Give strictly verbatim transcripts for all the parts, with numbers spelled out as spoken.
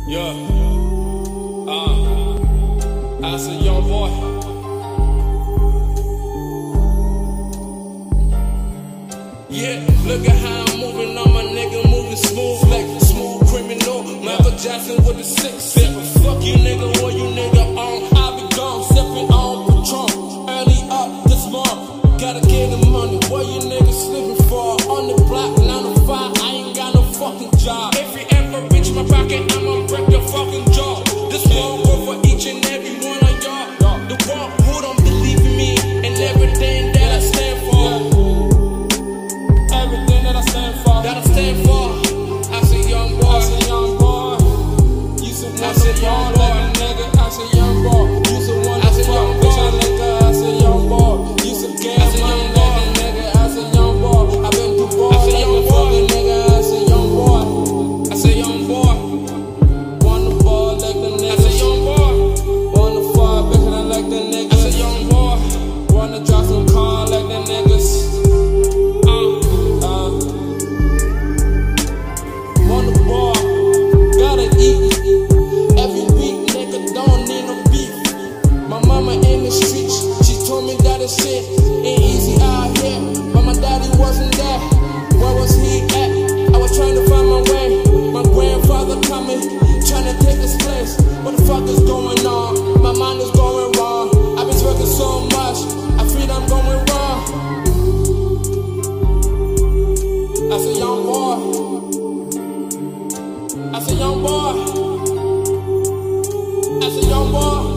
Yeah. Uh, I said, young boy. Yeah, look at how I'm moving on my nigga, moving smooth like a smooth criminal. Michael Jackson with the six seven. Fuck you nigga, what you nigga on? I be gone, sipping on Patron. Early up this month, gotta get the money. What you niggas sleeping for? On the block, nine to five, I ain't got no fucking job. If you ever reach my pocket, I'ma break your fucking jaw. This one go for each and every one of y'all. The one who don't believe in me and everything that I stand for. Everything that I stand for. That I stand for. I say young boy. I say young boy. You some I say young boy. Like a nigga. I say young boy. You some one I say young boy. Nigga. I say young boy. You some gas. I say young boy. Nigga. I say young boy. I been through ball. I say young boy. Nigga. I say young boy. I say young boy. Wanna ball like the nigga. I say young boy. Wanna fall bigger than like the nigga. I say young boy. Wanna drop some car like the niggas. Every week, nigga, don't need no beef. My mama in the streets, she told me that this shit ain't easy out here. But my daddy wasn't there. Where was he at? I was trying to find my way. My grandfather coming, trying to take his place. What the fuck is going on? My mind is going wrong. I've been working so much, I feel I'm going wrong. I say young boy. I say young boy. I say young boy.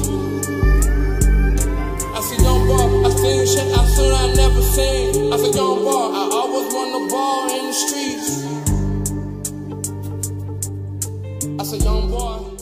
I say young boy. I seen shit I seen I never seen. I say young boy. I always want the ball in the streets. I say young boy.